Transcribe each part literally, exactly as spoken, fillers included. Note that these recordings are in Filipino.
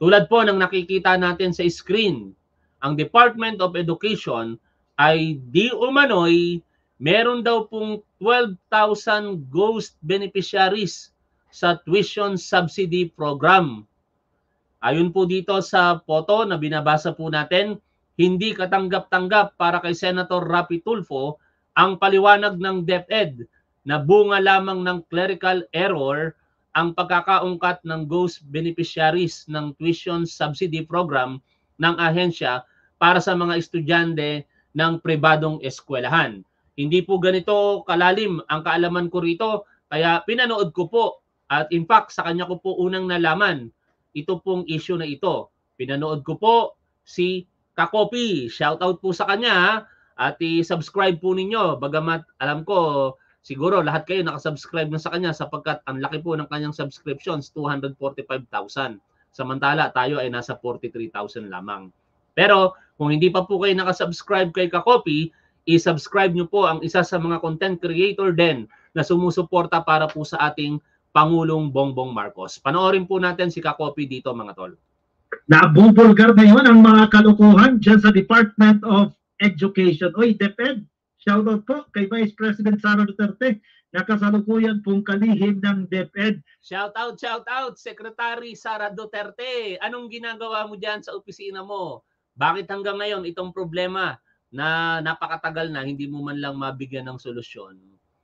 Tulad po ng nakikita natin sa screen, ang Department of Education ay di umano'y meron daw pong twelve thousand ghost beneficiaries sa tuition subsidy program. Ayon po dito sa photo na binabasa po natin, hindi katanggap-tanggap para kay Senator Rapi Tulfo ang paliwanag ng DepEd na bunga lamang ng clerical error ang pagkakaungkat ng ghost beneficiaries ng tuition subsidy program ng ahensya para sa mga estudyante ng pribadong eskwelahan. Hindi po ganito kalalim ang kaalaman ko rito, kaya pinanood ko po at in fact sa kanya ko po unang nalaman ito pong issue na ito. Pinanood ko po si Kakopi. Shoutout po sa kanya at i-subscribe po ninyo. Bagamat alam ko siguro lahat kayo nakasubscribe na sa kanya sapagkat ang laki po ng kanyang subscriptions, two hundred forty-five thousand. Samantala tayo ay nasa forty-three thousand lamang. Pero kung hindi pa po kayo nakasubscribe kay Kakopi, i-subscribe nyo po ang isa sa mga content creator din na sumusuporta para po sa ating Pangulong Bongbong Marcos. Panoorin po natin si Kakopi dito mga tol. Nabubulgar na yun ang mga kalukuhan dyan sa Department of Education. Uy, DepEd, shoutout po kay Vice President Sara Duterte na kasalukuyan pong kalihim ng DepEd. Shoutout, shoutout, Secretary Sara Duterte. Anong ginagawa mo dyan sa opisina mo? Bakit hanggang ngayon itong problema na napakatagal na hindi mo man lang mabigyan ng solusyon?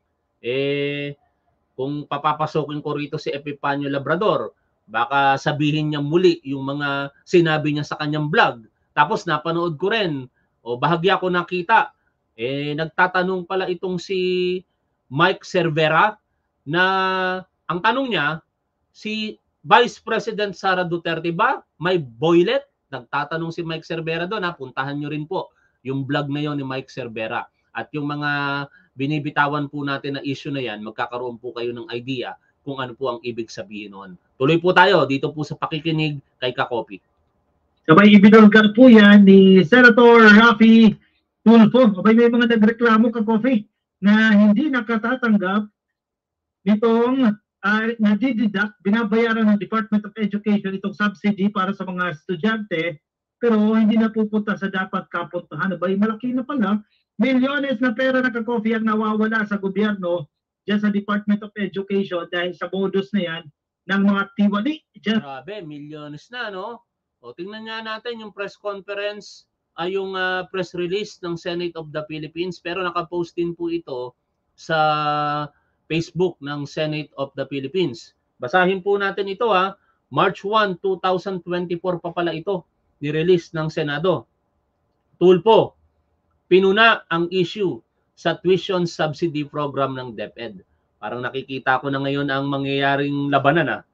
Eh, kung papapasokin ko rito si Epifanio Labrador, baka sabihin niya muli yung mga sinabi niya sa kanyang vlog. Tapos napanood ko rin, o bahagya ko nakita, eh nagtatanong pala itong si Mike Cervera na ang tanong niya, si Vice President Sara Duterte ba may boylet? Nagtatanong si Mike Cervera doon, ha? Puntahan nyo rin po yung vlog na yon ni Mike Cervera. At yung mga binibitawan po natin na issue na yan, magkakaroon po kayo ng idea kung ano po ang ibig sabihin noon. Tuloy po tayo dito po sa pakikinig kay Kakopi. Sabay ibinulgar po yan ni Senator Rapi Tulfo. Sabay may mga nagreklamo, Kakopi, na hindi nakatatanggap nitong uh, nadididak, binabayaran ng Department of Education itong subsidy para sa mga estudyante, pero hindi napupunta sa dapat kapuntahan. Sabay malaki na pala, milyones na pera na, Kakopi, ang nawawala sa gobyerno dyan sa Department of Education dahil sa modus na yan ng mga tiwali. Dyan. Grabe, milyones na, no? O tingnan nga natin yung press conference, ay yung uh, press release ng Senate of the Philippines, pero nakapost din po ito sa Facebook ng Senate of the Philippines. Basahin po natin ito, ha. March first, two thousand twenty-four pa pala ito, ni-release ng Senado. Tulfo, pinuna ang issue sa tuition subsidy program ng DepEd. Parang nakikita ko na ngayon ang mangyayaring labanan na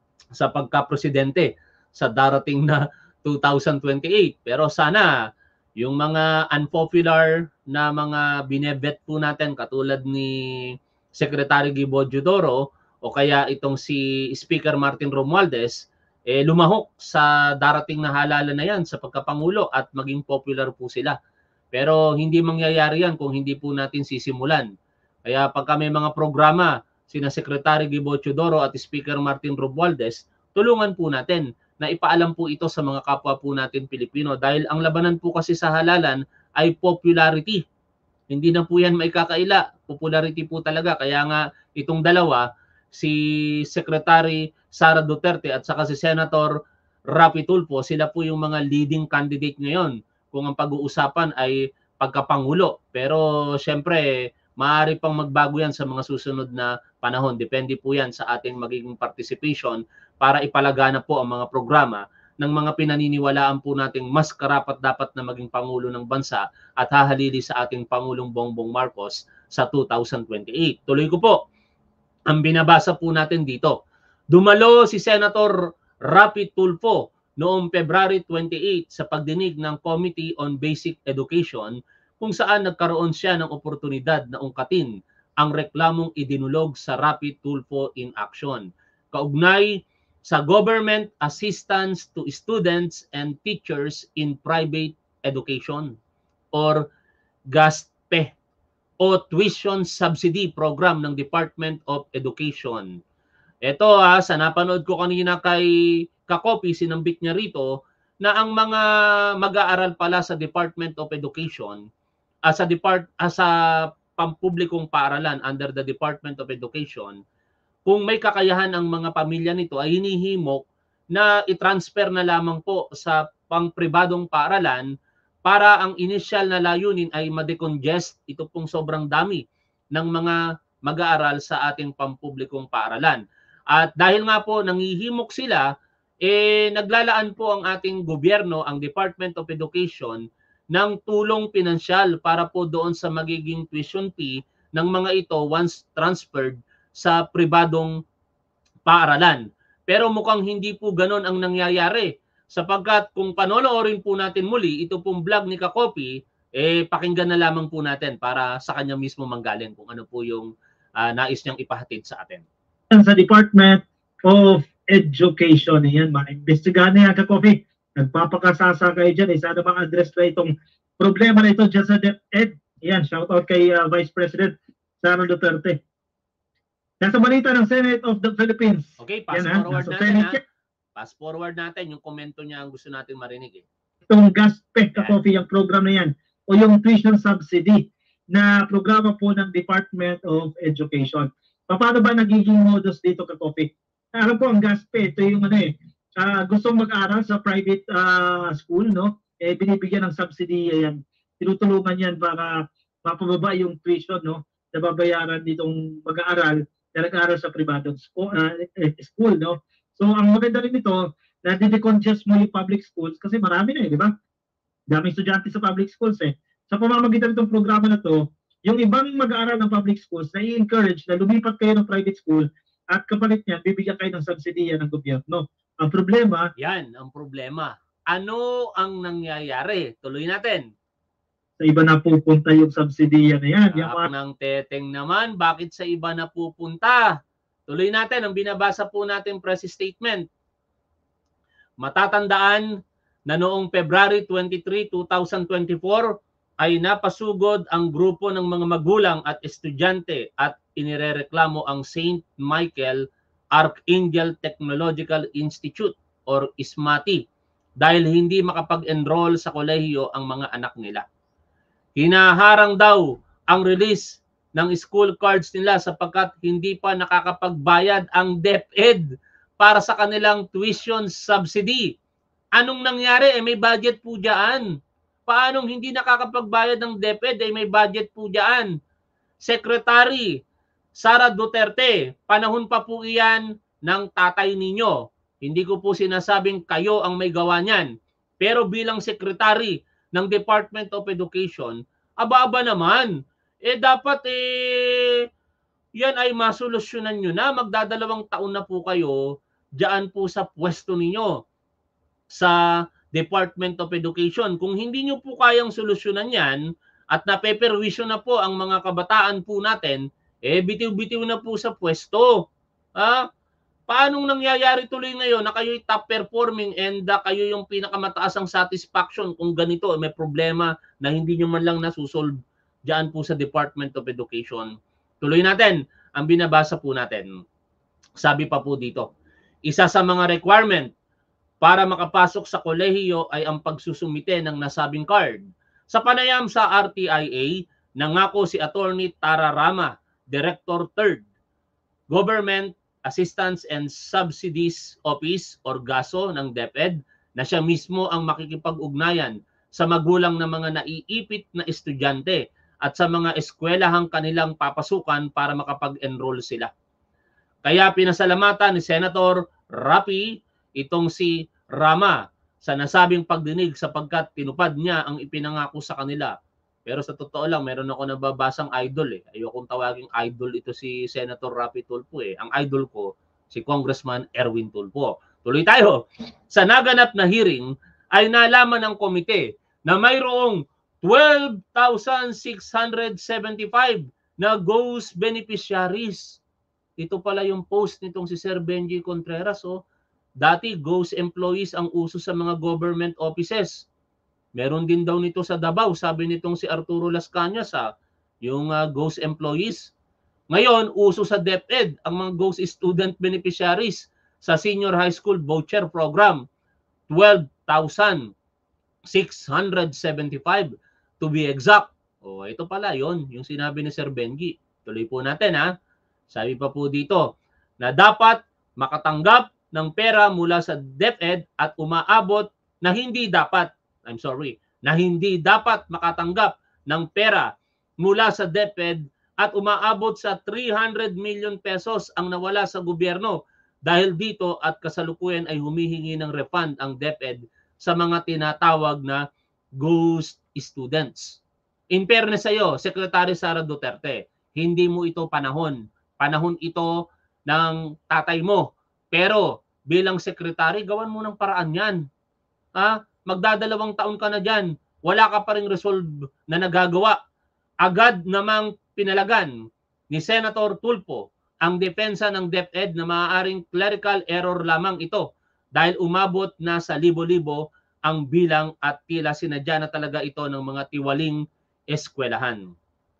sa pagka-presidente sa darating na two thousand twenty-eight. Pero sana yung mga unpopular na mga binebet po natin katulad ni Secretary Gibo Diodoro o kaya itong si Speaker Martin Romualdez, eh, lumahok sa darating na halalan na yan sa pagkapangulo at maging popular po sila. Pero hindi mangyayari yan kung hindi po natin sisimulan. Kaya pagka may mga programa, sina Secretary Gibo Diodoro at Speaker Martin Romualdez, tulungan po natin na ipaalam po ito sa mga kapwa po natin Pilipino. Dahil ang labanan po kasi sa halalan ay popularity. Hindi na po yan maikakaila. Popularity po talaga. Kaya nga itong dalawa, si Secretary Sara Duterte at saka si Senator Rapi Tulfo, sila po yung mga leading candidate ngayon kung ang pag-uusapan ay pagkapangulo. Pero syempre, maaari pang magbago yan sa mga susunod na panahon. Depende po yan sa ating magiging participation para ipalagana po ang mga programa ng mga pinaniniwalaan po nating mas karapat dapat na maging Pangulo ng Bansa at hahalili sa ating Pangulong Bongbong Marcos sa two thousand twenty-eight. Tuloy ko po, ang binabasa po natin dito. Dumalo si Senator Rapi Tulfo noong February twenty-eighth sa pagdinig ng Committee on Basic Education kung saan nagkaroon siya ng oportunidad na ungkatin ang reklamong idinulog sa Rapi Tulfo in Action. Kaugnay sa Government Assistance to Students and Teachers in Private Education or GASPE o Tuition Subsidy Program ng Department of Education. Ito ha, sa napanood ko kanina kay ka-copy, sinambit niya rito na ang mga mag-aaral pala sa Department of Education, uh, sa, depart, uh, sa pampublikong paaralan under the Department of Education, kung may kakayahan ang mga pamilya nito ay hinihimok na i-transfer na lamang po sa pang-pribadong paaralan para ang initial na layunin ay ma-decongest ito pong sobrang dami ng mga mag-aaral sa ating pampublikong paaralan. At dahil nga po nangihimok sila, eh naglalaan po ang ating gobyerno, ang Department of Education, ng tulong pinansyal para po doon sa magiging tuition fee ng mga ito once transferred sa pribadong paaralan. Pero mukhang hindi po ganon ang nangyayari, sapagkat kung panonoorin po natin muli ito pong vlog ni Ka-Copy, eh pakinggan na lamang po natin para sa kanya mismo manggaling kung ano po yung uh, nais niyang ipahatid sa atin. Sa Department of Education, yan, ma-imbestigahan na yan, Ka-Copy. Nagpapakasasa kayo dyan, eh, sana bang address na itong problema na ito dyan sa DepEd. Yan, shout out kay uh, Vice President Sara Duterte. Nasa balita ng Senate of the Philippines. Okay, pass yan, forward natin Senate, ha. Pass forward natin yung komento niya ang gusto natin marinig. Eh. Itong GASPE, Ka-Copy, yung program na yan, o yung tuition subsidy na programa po ng Department of Education. Paano ba nagiging modus dito, Ka-Copy? Alam po, ang GASPE, ito yung ano eh, uh, gustong mag-aral sa private uh, school, no? Eh, binibigyan ng subsidy yan. Tinutulungan yan para mapababa yung tuition, no? Na babayaran ditong mag-aaral na nag-aaral sa private school, uh, school, no? So, ang maganda rin ito, na didecongest mo yung public schools kasi marami na eh, di ba? Daming estudyante sa public schools eh. Sa pamamagitan itong programa na to, yung ibang mag-aaral ng public schools na i-encourage na lumipat kayo ng private school at kapalit niyan, bibigyan kayo ng subsidiya ng gobyerno. Ang problema... Yan, ang problema. Ano ang nangyayari? Tuloy natin. Sa iba na pupunta yung subsidiya na yan. Yung mga... ng teteng naman, bakit sa iba na pupunta? Tuloy natin, ang binabasa po natin press statement. Matatandaan na noong February twenty-third, two thousand twenty-four ay napasugod ang grupo ng mga magulang at estudyante at inirereklamo ang Saint Michael Archangel Technological Institute or I S M A T I dahil hindi makapag-enroll sa kolehiyo ang mga anak nila. Hinaharang daw ang release ng school cards nila sapagkat hindi pa nakakapagbayad ang DepEd para sa kanilang tuition subsidy. Anong nangyari? Eh, may budget po dyan. Paanong hindi nakakapagbayad ng DepEd? Eh, may budget po dyan. Secretary Sara Duterte, panahon pa po iyan ng tatay ninyo. Hindi ko po sinasabing kayo ang may gawa niyan. Pero bilang secretary ng Department of Education, aba-aba naman. Eh dapat eh, yan ay masolusyonan nyo na. Magdadalawang taon na po kayo diyan po sa pwesto ninyo sa Department of Education. Kung hindi nyo po kayang solusyonan yan at napeperwisyo na po ang mga kabataan po natin, eh bitiw-bitiw na po sa pwesto. Ha? Paanong nangyayari tuloy ngayon na kayo'y top performing and uh, kayo yung pinakamataas ang satisfaction kung ganito, may problema na hindi nyo man lang nasusolve diyan po sa Department of Education. Tuloy natin ang binabasa po natin. Sabi pa po dito, isa sa mga requirement para makapasok sa kolehiyo ay ang pagsusumite ng nasabing card. Sa panayam sa R T I A, nangako si Attorney Tara Rama, Director third, Government Assistance and Subsidies Office or GASO ng DepEd, na siya mismo ang makikipag-ugnayan sa magulang ng mga naiipit na estudyante at sa mga eskwelahang kanilang papasukan para makapag-enroll sila. Kaya pinasalamatan ni Senator Rapi itong si Rama sa nasabing pagdinig sapagkat tinupad niya ang ipinangako sa kanila. Pero sa totoo lang, meron ako nababasang idol eh. Ayokong tawaging idol ito si Senator Rapi Tulfo eh. Ang idol ko, si Congressman Erwin Tulfo. Tuloy tayo. Sa naganap na hearing, ay nalaman ng komite na mayroong twelve thousand six hundred seventy-five na ghost beneficiaries. Ito pala yung post nitong si Sir Benji Contreras. Oh. Dati, ghost employees ang uso sa mga government offices. Meron din daw nito sa Davao, sabi nitong si Arturo Las Cañas, ha, yung uh, ghost employees. Ngayon, uso sa DepEd ang mga ghost student beneficiaries sa senior high school voucher program, twelve thousand six hundred seventy-five to be exact. O, ito pala yon yung sinabi ni Sir Benji. Tuloy po natin ha. Sabi pa po dito na dapat makatanggap ng pera mula sa DepEd at umaabot na hindi dapat, I'm sorry, na hindi dapat makatanggap ng pera mula sa DepEd at umaabot sa three hundred million pesos ang nawala sa gobyerno. Dahil dito at kasalukuyan ay humihingi ng refund ang DepEd sa mga tinatawag na ghost students. In fairness sa iyo, Secretary Sara Duterte, hindi mo ito panahon. Panahon ito ng tatay mo. Pero bilang secretary, gawan mo ng paraan yan. Ha? Magdadalawang taon ka na dyan. Wala ka pa ring resolve na nagagawa. Agad namang pinalagan ni Senator Tulfo ang depensa ng DepEd na maaaring clerical error lamang ito dahil umabot na sa libo-libo ang bilang at tila sinadya na talaga ito ng mga tiwaling eskwelahan.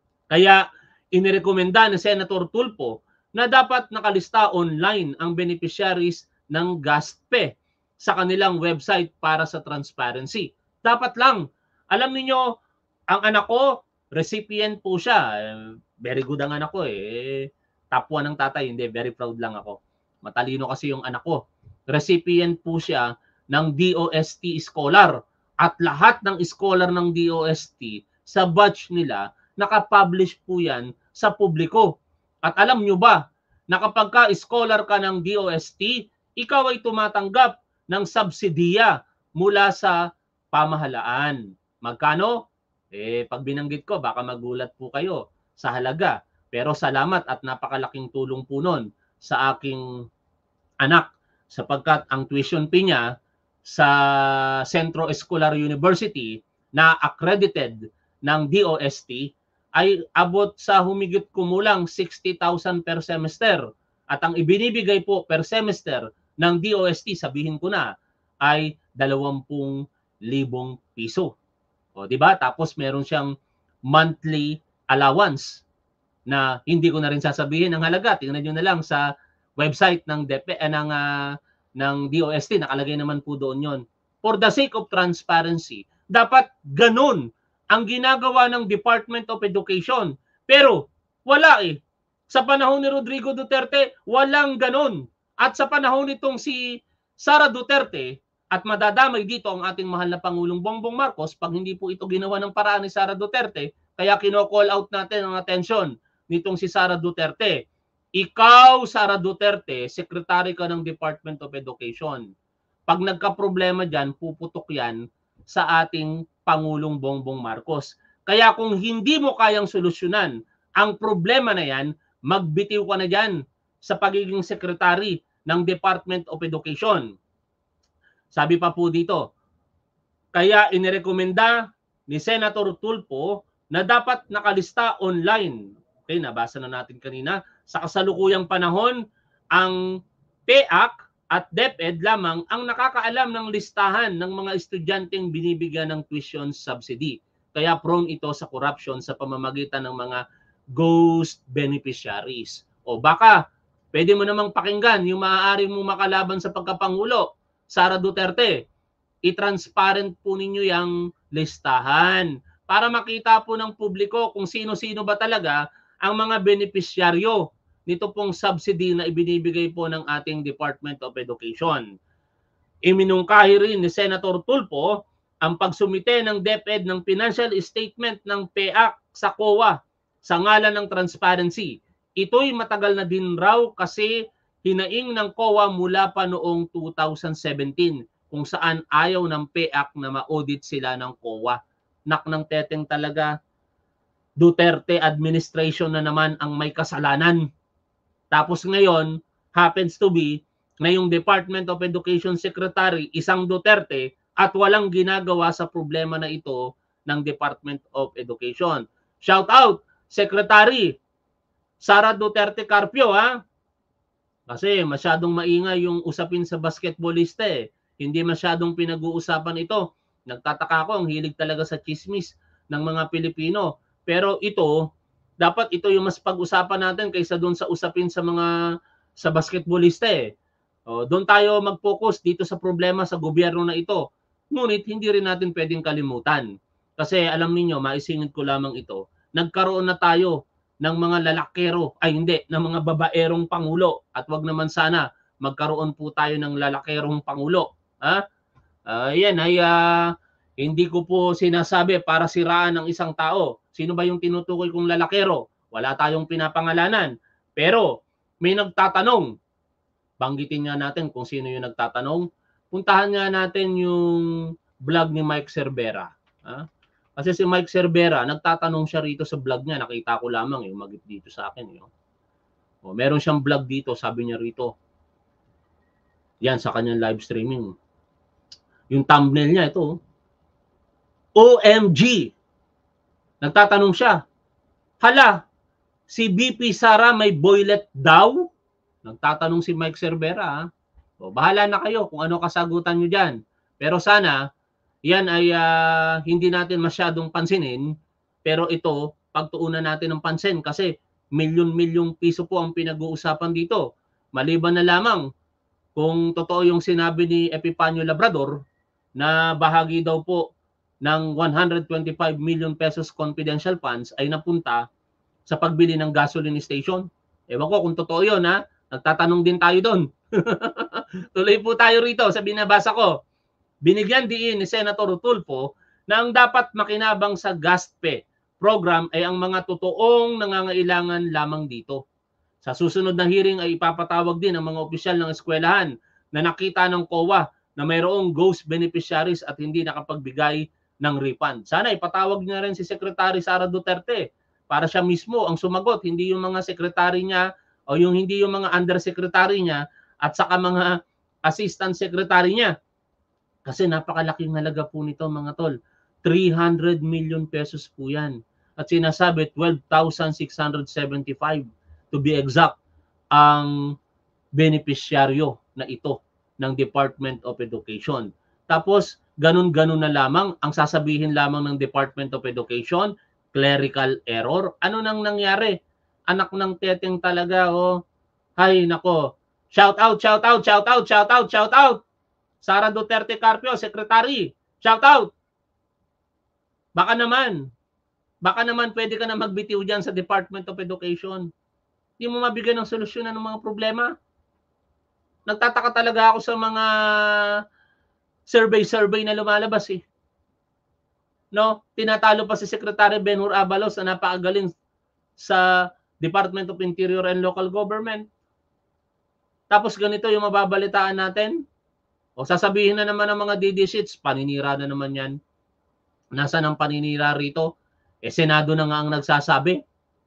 Kaya inirekomenda ni Senator Tulfo na dapat nakalista online ang beneficiaries ng GASTPE sa kanilang website para sa transparency. Dapat lang. Alam niyo, ang anak ko, recipient po siya. Very good ang anak ko eh. Top one ng tatay, hindi. Very proud lang ako. Matalino kasi yung anak ko. Recipient po siya ng D O S T Scholar. At lahat ng scholar ng D O S T sa batch nila, nakapublish po yan sa publiko. At alam nyo ba, na kapag ka-scholar ka ng D O S T, ikaw ay tumatanggap ng subsidiya mula sa pamahalaan. Magkano? Eh, pag binanggit ko, baka magulat po kayo sa halaga. Pero salamat at napakalaking tulong po nun sa aking anak sapagkat ang tuition fee niya sa Centro Escolar University na accredited ng D O S T ay abot sa humigit kumulang sixty thousand per semester. At ang ibinibigay po per semester ng D O S T, sabihin ko na, ay dalawampu libong piso. O, di ba? Tapos meron siyang monthly allowance na hindi ko na rin sasabihin ang halaga. Tingnan niyo na lang sa website ng DepEd eh, ng uh, ng D O S T, nakalagay naman po doon 'yon. For the sake of transparency, dapat ganun ang ginagawa ng Department of Education. Pero wala eh. Sa panahon ni Rodrigo Duterte, walang ganun. At sa panahon nitong si Sara Duterte, at madadamay dito ang ating mahal na Pangulong Bongbong Marcos pag hindi po ito ginawa ng paraan ni Sara Duterte, kaya kino-call out natin ang atensyon nitong si Sara Duterte. Ikaw, Sara Duterte, secretary ka ng Department of Education. Pag nagka-problema dyan, puputok yan sa ating Pangulong Bongbong Marcos. Kaya kung hindi mo kayang solusyonan ang problema na yan, magbitiw ka na dyan sa pagiging secretary ng Department of Education. Sabi pa po dito, kaya inirekomenda ni Senator Tulfo na dapat nakalista online. Okay, nabasa na natin kanina. Sa kasalukuyang panahon, ang P E A C at DepEd lamang ang nakakaalam ng listahan ng mga estudyanteng binibigyan ng tuition subsidy. Kaya prone ito sa corruption sa pamamagitan ng mga ghost beneficiaries. O baka, pwede mo namang pakinggan yung maaari mong makalaban sa pagkapangulo, Sara Duterte. I-transparent po ninyo yung listahan para makita po ng publiko kung sino-sino ba talaga ang mga benepisyaryo nito pong subsidy na ibinibigay po ng ating Department of Education. Iminungkahi rin ni Senator Tulfo ang pagsumite ng DepEd ng financial statement ng P E A C sa C O A sa ngalan ng transparency. Ito'y matagal na din raw kasi hinaing ng C O A mula pa noong two thousand seventeen kung saan ayaw ng P E A C na ma-audit sila ng C O A. Nak ng teteng talaga, Duterte administration na naman ang may kasalanan. Tapos ngayon, happens to be na yung Department of Education Secretary, isang Duterte, at walang ginagawa sa problema na ito ng Department of Education. Shout out, Secretary Sara Duterte Carpio, ha? Kasi masyadong maingay yung usapin sa basketballista eh. Hindi masyadong pinag-uusapan ito. Nagtataka ko, ang hilig talaga sa chismis ng mga Pilipino. Pero ito, dapat ito yung mas pag-usapan natin kaysa doon sa usapin sa mga sa basketballista eh. O, doon tayo mag-focus dito sa problema sa gobyerno na ito. Ngunit hindi rin natin pwedeng kalimutan. Kasi alam niyo, maisingit ko lamang ito, nagkaroon na tayo ng mga lalakero, ay hindi, ng mga babaerong pangulo. At wag naman sana magkaroon po tayo ng lalakerong pangulo. Ha? Uh, yan ay uh, hindi ko po sinasabi para siraan ng isang tao. Sino ba yung tinutukoy kong lalakero? Wala tayong pinapangalanan. Pero may nagtatanong. Banggitin nga natin kung sino yung nagtatanong. Puntahan nga natin yung vlog ni Mike Cervera. Ha? Kasi si Mike Cervera, nagtatanong siya rito sa vlog niya. Nakita ko lamang yung magit dito sa akin. Yun. O, meron siyang vlog dito, sabi niya rito. Yan, sa kanyang live streaming. Yung thumbnail niya, ito. O M G! Nagtatanong siya. Hala, si B P Sara may boylet daw? Nagtatanong si Mike Cervera. Ha? O, bahala na kayo kung ano kasagutan nyo dyan. Pero sana, yan ay uh, hindi natin masyadong pansinin. Pero ito, pagtuunan natin ng pansin kasi milyon-milyong piso po ang pinag-uusapan dito. Maliban na lamang kung totoo yung sinabi ni Epifanio Labrador na bahagi daw po ng one hundred twenty-five million pesos confidential funds ay napunta sa pagbili ng gasoline station. Ewan ko kung totoo yun, ha? Nagtatanong din tayo doon. Tuloy po tayo rito sa binabasa ko. Binigyan diin ni Senator Tulfo na ang dapat makinabang sa GASTPE program ay ang mga totoong nangangailangan lamang dito. Sa susunod na hearing ay ipapatawag din ang mga opisyal ng eskwelahan na nakita ng C O A na mayroong ghost beneficiaries at hindi nakapagbigay ng refund. Sana ipatawag niya rin si Secretary Sara Duterte para siya mismo ang sumagot, hindi yung mga sekretary niya o yung hindi yung mga undersecretary niya at saka mga assistant secretary niya. Kasi napakalaking halaga po nito mga tol. three hundred million pesos po yan. At sinasabi twelve thousand six hundred seventy-five to be exact ang beneficiaryo na ito ng Department of Education. Tapos ganun-ganun na lamang ang sasabihin lamang ng Department of Education, clerical error. Ano nang nangyari? Anak ng teteng talaga, oh. Hay nako. Shout out, shout out, shout out, shout out, shout out. Sara Duterte Carpio, Secretary. Shout out. Baka naman, baka naman pwede ka na magbitiw dyan sa Department of Education. Hindi mo mabigyan ng solusyon ng mga problema. Nagtataka talaga ako sa mga survey-survey na lumalabas eh. No, tinatalo pa si Secretary Benhur Abalos na napakagaling sa Department of Interior and Local Government. Tapos ganito yung mababalitaan natin. O sasabihin na naman ng mga D D sheets, paninira na naman yan. Nasaan ang paninira rito? Eh, Senado na nga ang nagsasabi.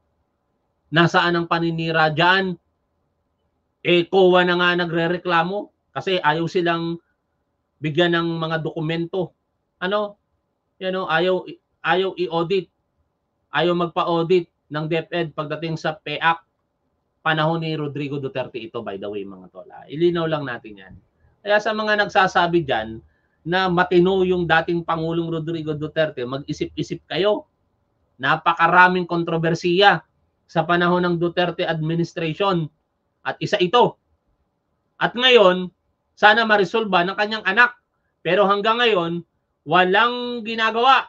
Nasaan ang paninira dyan? Eh, C O A na nga nagre-reklamo kasi ayaw silang bigyan ng mga dokumento. Ano? Yan o, ayaw, ayaw i-audit. Ayaw magpa-audit ng DepEd pagdating sa P E A C. Panahon ni Rodrigo Duterte ito, by the way, mga tola. Ilinaw lang natin yan. Kaya sa mga nagsasabi dyan na matino yung dating Pangulong Rodrigo Duterte, mag-isip-isip kayo. Napakaraming kontrobersiya sa panahon ng Duterte administration. At isa ito. At ngayon, sana ma-resolve ng kanyang anak. Pero hanggang ngayon, walang ginagawa.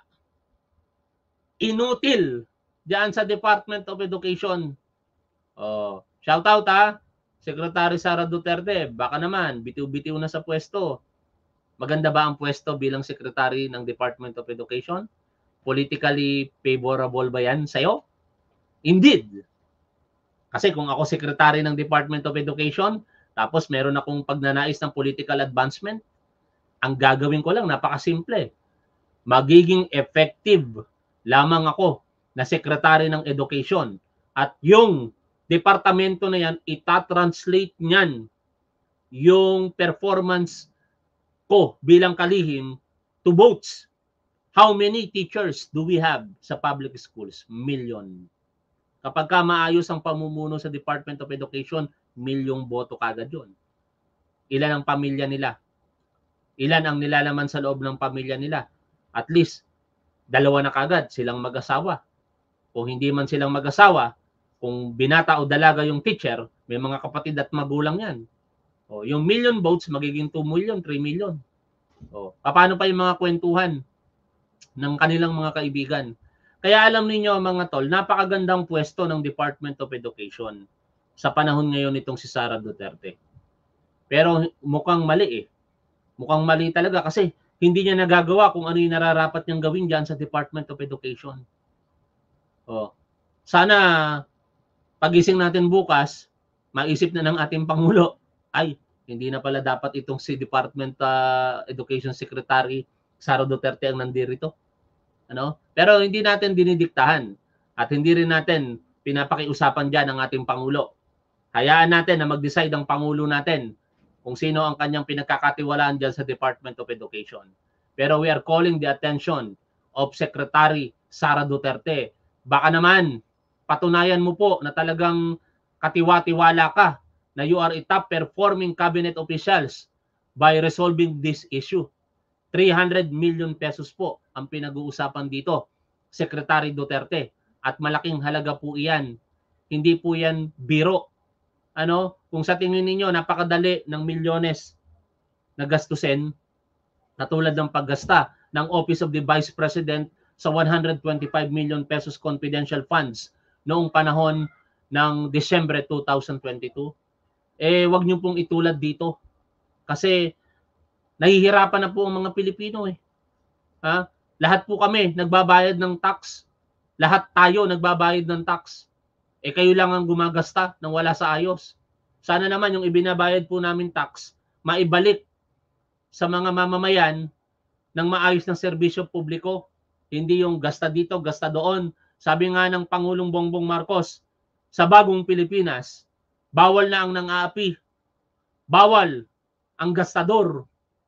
Inutil diyan sa Department of Education. Oh, shout out ha, Secretary Sara Duterte. Baka naman, bitiw-bitiw na sa pwesto. Maganda ba ang pwesto bilang Secretary ng Department of Education? Politically favorable ba yan sa'yo? Indeed. Kasi kung ako Secretary ng Department of Education, tapos meron akong pagnanais ng political advancement, ang gagawin ko lang, napakasimple. Magiging effective lamang ako na Secretary ng Education. At yung departamento na yan, itatranslate niyan yung performance ko bilang kalihim to votes. How many teachers do we have sa public schools? Million. Kapag ka maayos ang pamumuno sa Department of Education, milyong boto kagad yun. Ilan ang pamilya nila? Ilan ang nilalaman sa loob ng pamilya nila? At least, dalawa na kagad silang mag-asawa. Kung hindi man silang mag-asawa, kung binata o dalaga yung teacher, may mga kapatid at magulang yan. O, yung million votes magiging two million, three million. O, paano pa yung mga kwentuhan ng kanilang mga kaibigan? Kaya alam niyo mga tol, napakagandang pwesto ng Department of Education sa panahon ngayon nitong si Sara Duterte. Pero mukhang mali eh. Mukhang mali talaga kasi hindi niya nagagawa kung ano yung nararapat niyang gawin dyan sa Department of Education. O, sana pagising natin bukas, maisip na ng ating Pangulo, ay, hindi na pala dapat itong si Department uh, Education Secretary Sara Duterte ang nandirito. Ano? Pero hindi natin dinidiktahan at hindi rin natin pinapakiusapan dyan ang ating Pangulo. Hayaan natin na mag-decide ang Pangulo natin kung sino ang kanyang pinagkakatiwalaan dyan sa Department of Education. Pero we are calling the attention of Secretary Sara Duterte. Baka naman, patunayan mo po na talagang katiwa-tiwala ka na you are a top performing cabinet officials by resolving this issue. three hundred million pesos po ang pinag-uusapan dito, Secretary Duterte. At malaking halaga po iyan. Hindi po yan biro. Ano? Kung sa tingin ninyo, napakadali ng milyones na gastusin, katulad ng paggasta ng Office of the Vice President sa one hundred twenty-five million pesos confidential funds noong panahon ng Disyembre two thousand twenty-two, eh wag niyo pong itulad dito. Kasi nahihirapan na po ang mga Pilipino eh. Ha? Lahat po kami nagbabayad ng tax. Lahat tayo nagbabayad ng tax. Eh kayo lang ang gumagasta nang wala sa ayos. Sana naman yung ibinabayad po namin tax, maibalik sa mga mamamayan ng maayos ng serbisyo publiko. Hindi yung gasta dito, gasta doon. Sabi nga ng Pangulong Bongbong Marcos, sa bagong Pilipinas, bawal na ang nang-aapi. Bawal ang gastador.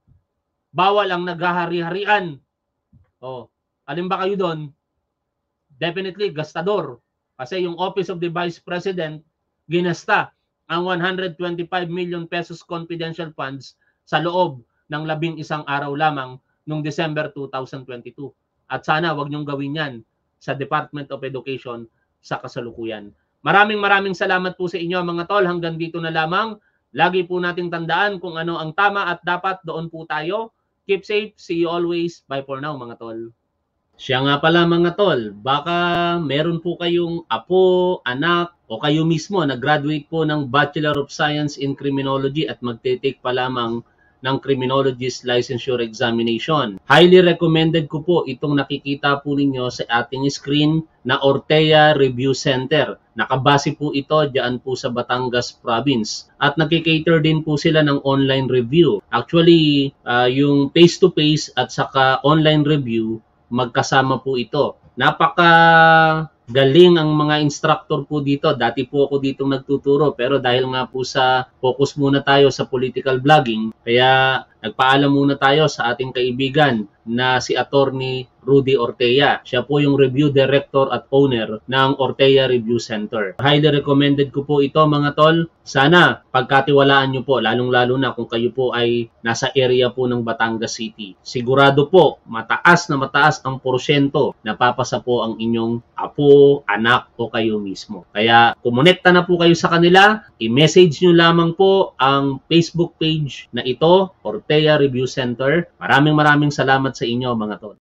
Bawal ang naghahari-harian. Oh, alin ba kayo doon? Definitely gastador. Kasi yung Office of the Vice President ginasta ang one hundred twenty-five million pesos confidential funds sa loob ng labing isang araw lamang noong December two thousand twenty-two. At sana wag niyong gawin yan sa Department of Education sa kasalukuyan. Maraming maraming salamat po sa inyo mga tol. Hanggang dito na lamang. Lagi po nating tandaan kung ano ang tama at dapat, doon po tayo. Keep safe. See you always. Bye for now mga tol. Siya nga pala mga tol, baka meron po kayong apo, anak, o kayo mismo nag-graduate po ng Bachelor of Science in Criminology at magte-take pa lamang ng Criminologist Licensure Examination. Highly recommended ko po itong nakikita po ninyo sa ating screen na Ortea Review Center. Nakabase po ito diyan po sa Batangas Province. At nakikater din po sila ng online review. Actually, uh, yung face-to-face at saka online review, magkasama po ito. Napaka galing ang mga instructor po dito. Dati po ako dito nagtuturo pero dahil nga po sa focus muna tayo sa political blogging, kaya nagpaalam muna tayo sa ating kaibigan na si Attorney Rudy Ortea. Siya po yung review director at owner ng Ortea Review Center. Highly recommended ko po ito mga tol. Sana pagkatiwalaan nyo po, lalong-lalo na kung kayo po ay nasa area po ng Batangas City. Sigurado po, mataas na mataas ang porsyento na papasa po ang inyong apo, anak o kayo mismo. Kaya kumonekta na po kayo sa kanila, i-message nyo lamang po ang Facebook page na ito, Ortea Review Center. Maraming maraming salamat sa inyo mga tol.